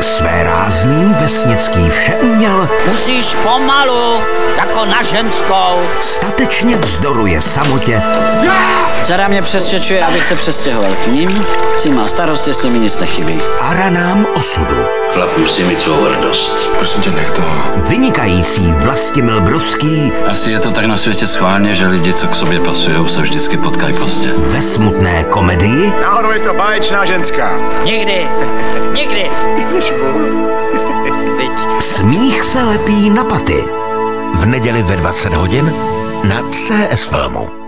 Své rázný vesnický všeuměl musíš pomalu, jako na ženskou. statečně vzdoruje samotě. Dcera mě přesvědčuje, abych se přestěhoval k ním. Si má starost, jestli mi nic nechybí. A ranám osudu. Chlap musí mít svou hrdost. Prosím tě, nech toho. Vynikající Vlastimil Brovský Asi je to tak na světě schválně, že lidi, co k sobě pasujou, se vždycky potkají pozdě. ve smutné komedii Náhodou je to báječná ženská. Nikdy. Nikdy. Smích se lepí na paty. V neděli ve 20 hodin na CS Filmu.